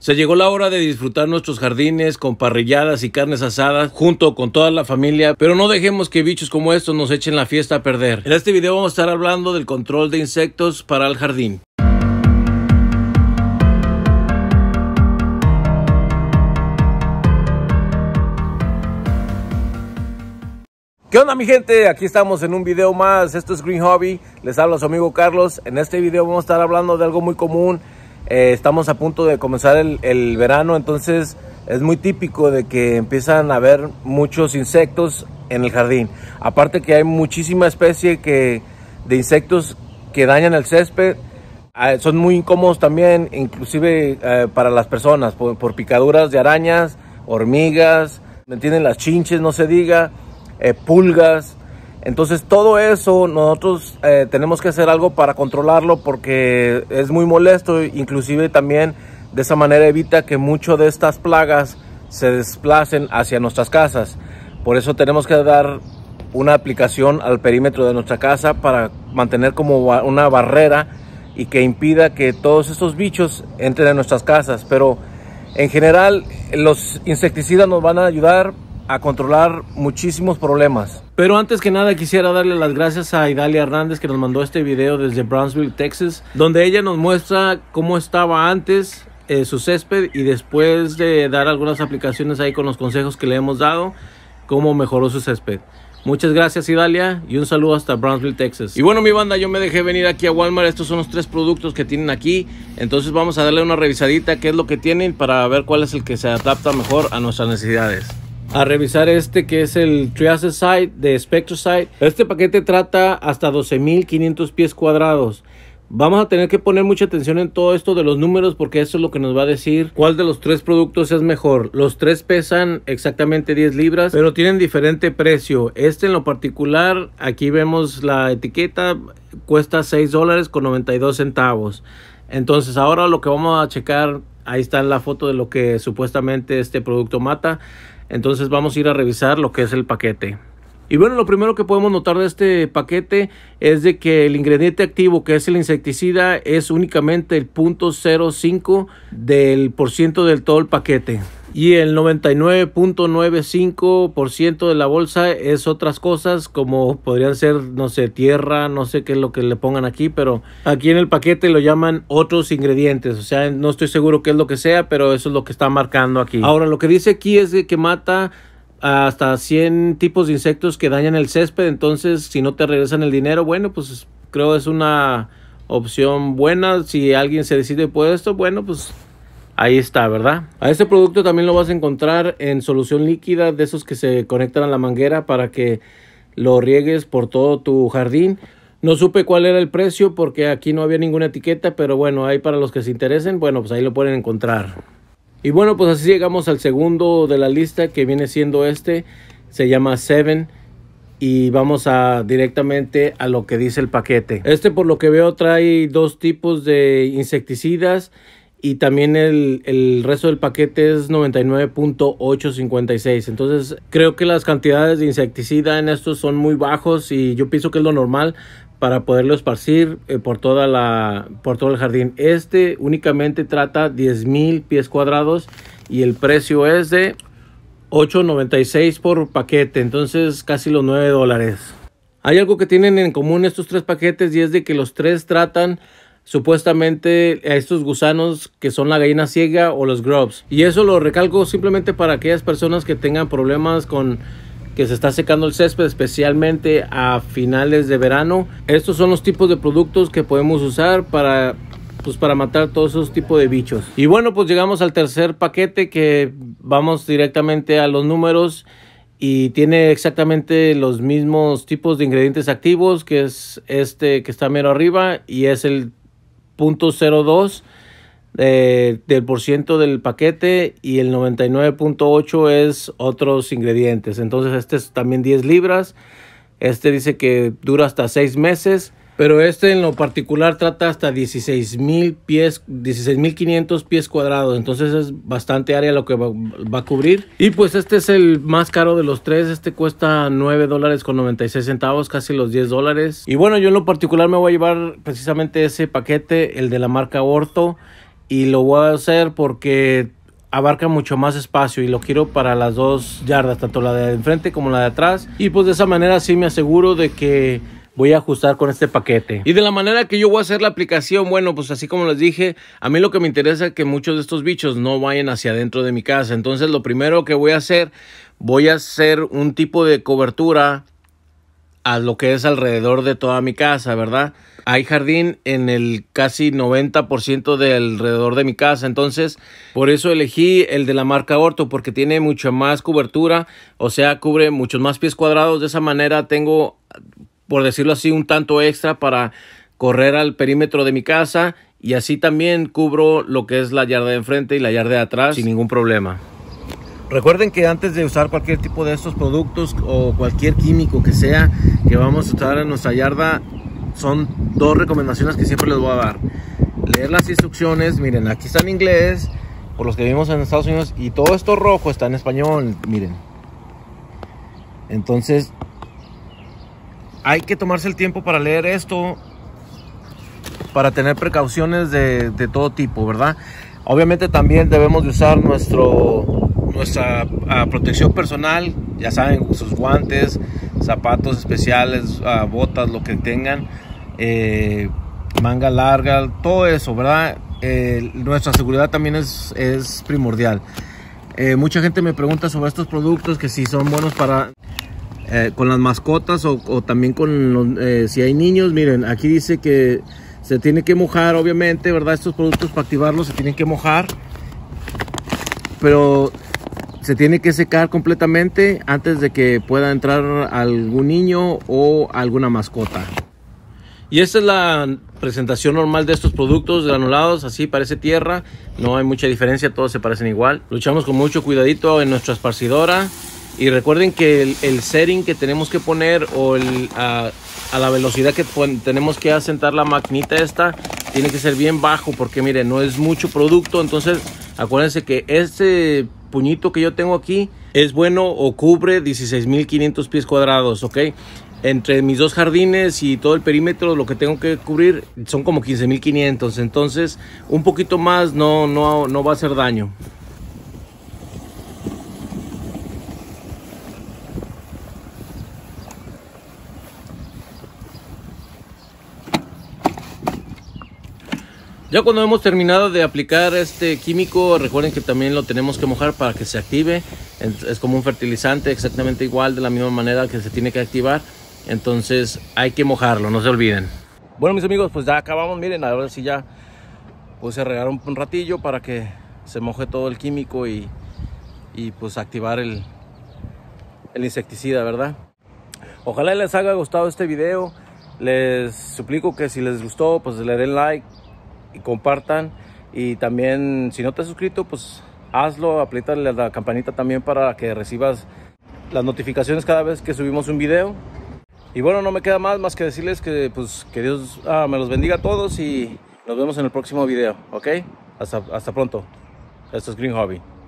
Se llegó la hora de disfrutar nuestros jardines con parrilladas y carnes asadas junto con toda la familia, pero no dejemos que bichos como estos nos echen la fiesta a perder. En este video vamos a estar hablando del control de insectos para el jardín. ¿Qué onda mi gente? Aquí estamos en un video más. Esto es Green Hobby, les habla su amigo Carlos. En este video vamos a estar hablando de algo muy común. Estamos a punto de comenzar el verano, entonces es muy típico de que empiezan a haber muchos insectos en el jardín. Aparte que hay muchísima especie de insectos que dañan el césped. Son muy incómodos también, inclusive para las personas, por picaduras de arañas, hormigas, ¿me entienden? Las chinches, no se diga, pulgas. Entonces todo eso nosotros tenemos que hacer algo para controlarlo, porque es muy molesto. Inclusive también de esa manera evita que mucho de estas plagas se desplacen hacia nuestras casas. Por eso tenemos que dar una aplicación al perímetro de nuestra casa para mantener como una barrera y que impida que todos estos bichos entren en nuestras casas. Pero en general los insecticidas nos van a ayudar a controlar muchísimos problemas. Pero antes que nada quisiera darle las gracias a Idalia Hernández, que nos mandó este video desde Brownsville, Texas, donde ella nos muestra cómo estaba antes su césped y después de dar algunas aplicaciones ahí con los consejos que le hemos dado, cómo mejoró su césped. Muchas gracias Idalia y un saludo hasta Brownsville, Texas. Y bueno mi banda, yo me dejé venir aquí a Walmart. Estos son los 3 productos que tienen aquí. Entonces vamos a darle una revisadita qué es lo que tienen para ver cuál es el que se adapta mejor a nuestras necesidades. A revisar este que es el Triacicide de Spectracide. Este paquete trata hasta 12,500 pies cuadrados. Vamos a tener que poner mucha atención en todo esto de los números, porque eso es lo que nos va a decir cuál de los 3 productos es mejor. Los 3 pesan exactamente 10 libras, pero tienen diferente precio. Este en lo particular, aquí vemos la etiqueta, cuesta $6.92. Entonces ahora lo que vamos a checar, ahí está la foto de lo que supuestamente este producto mata. Entonces vamos a ir a revisar lo que es el paquete. Y bueno, lo primero que podemos notar de este paquete es de que el ingrediente activo, que es el insecticida, es únicamente el 0.05% del todo el paquete. Y el 99.95% de la bolsa es otras cosas, como podrían ser, no sé, tierra, no sé qué es lo que le pongan aquí, pero aquí en el paquete lo llaman otros ingredientes. O sea, no estoy seguro qué es lo que sea, pero eso es lo que está marcando aquí. Ahora, lo que dice aquí es de que mata hasta 100 tipos de insectos que dañan el césped. Entonces, si no te regresan el dinero, bueno, pues creo es una opción buena. Si alguien se decide por esto, bueno, pues ahí está, ¿verdad? A este producto también lo vas a encontrar en solución líquida, de esos que se conectan a la manguera para que lo riegues por todo tu jardín. No supe cuál era el precio porque aquí no había ninguna etiqueta, pero bueno, ahí para los que se interesen, bueno, pues ahí lo pueden encontrar. Y bueno, pues así llegamos al segundo de la lista, que viene siendo este. Se llama Seven. Y vamos directamente a lo que dice el paquete. Este, por lo que veo, trae 2 tipos de insecticidas. Y también el resto del paquete es 99.856. Entonces creo que las cantidades de insecticida en estos son muy bajos, y yo pienso que es lo normal para poderlo esparcir por todo el jardín. Este únicamente trata 10,000 pies cuadrados y el precio es de $8.96 por paquete. Entonces casi los $9. Hay algo que tienen en común estos 3 paquetes, y es de que los 3 tratan supuestamente a estos gusanos que son la gallina ciega o los grubs. Y eso lo recalco simplemente para aquellas personas que tengan problemas con que se está secando el césped, especialmente a finales de verano. Estos son los tipos de productos que podemos usar para matar todos esos tipos de bichos. Y bueno, pues llegamos al tercer paquete, que vamos directamente a los números. Y tiene exactamente los mismos tipos de ingredientes activos, que es este que está mero arriba, y es el 0.02 del % del paquete, y el 99.8 es otros ingredientes. Entonces este es también 10 libras. Este dice que dura hasta 6 meses. Pero este en lo particular trata hasta 16,500 pies cuadrados. Entonces es bastante área lo que va a cubrir. Y pues este es el más caro de los 3. Este cuesta $9.96, casi los $10. Y bueno, yo en lo particular me voy a llevar precisamente ese paquete, el de la marca Ortho. y lo voy a hacer porque abarca mucho más espacio y lo quiero para las dos yardas, tanto la de enfrente como la de atrás, y pues de esa manera sí me aseguro de que voy a ajustar con este paquete. Y de la manera que yo voy a hacer la aplicación, bueno, pues así como les dije, a mí lo que me interesa es que muchos de estos bichos no vayan hacia adentro de mi casa. Entonces lo primero que voy a hacer un tipo de cobertura a lo que es alrededor de toda mi casa, ¿verdad? Hay jardín en el casi 90% de alrededor de mi casa, entonces por eso elegí el de la marca Orto, porque tiene mucha más cobertura, o sea, cubre muchos más pies cuadrados. De esa manera tengo, por decirlo así, un tanto extra para correr al perímetro de mi casa, y así también cubro lo que es la yarda de enfrente y la yarda de atrás sin ningún problema. Recuerden que antes de usar cualquier tipo de estos productos o cualquier químico que sea que vamos a usar en nuestra yarda, son dos recomendaciones que siempre les voy a dar. Leer las instrucciones, miren, aquí está en inglés, por los que vivimos en Estados Unidos, y todo esto rojo está en español, miren. Entonces, hay que tomarse el tiempo para leer esto, para tener precauciones de todo tipo, ¿verdad? Obviamente también debemos de usar nuestra protección personal, ya saben, sus guantes, zapatos especiales, botas, lo que tengan, manga larga, todo eso, ¿verdad? Nuestra seguridad también es primordial. Mucha gente me pregunta sobre estos productos, que si son buenos para con las mascotas o también con si hay niños. Miren, aquí dice que se tiene que mojar, obviamente, ¿verdad? Estos productos para activarlos se tienen que mojar, pero se tiene que secar completamente antes de que pueda entrar algún niño o alguna mascota. Y esta es la presentación normal de estos productos granulados. Así parece tierra, no hay mucha diferencia, todos se parecen igual. Luchamos con mucho cuidadito en nuestra esparcidora. Y recuerden que el setting que tenemos que poner o a la velocidad que tenemos que asentar la maquinita esta tiene que ser bien bajo, porque miren, no es mucho producto. Entonces acuérdense que este puñito que yo tengo aquí es bueno o cubre 16.500 pies cuadrados, ¿ok? Entre mis dos jardines y todo el perímetro, lo que tengo que cubrir son como 15.500. Entonces un poquito más no va a hacer daño. Ya cuando hemos terminado de aplicar este químico, recuerden que también lo tenemos que mojar para que se active. Es como un fertilizante, exactamente igual, de la misma manera que se tiene que activar. Entonces hay que mojarlo, no se olviden. Bueno, mis amigos, pues ya acabamos. Miren, ahora sí ya puse a regar un ratillo para que se moje todo el químico y pues activar el insecticida, ¿verdad? Ojalá les haya gustado este video. Les suplico que si les gustó, pues le den like y compartan. Y también, si no te has suscrito, pues hazlo, apriétale a la campanita también para que recibas las notificaciones cada vez que subimos un video. Y bueno, no me queda más que decirles que pues que Dios me los bendiga a todos, y nos vemos en el próximo video, ¿ok? Hasta pronto. Esto es Green Hobby.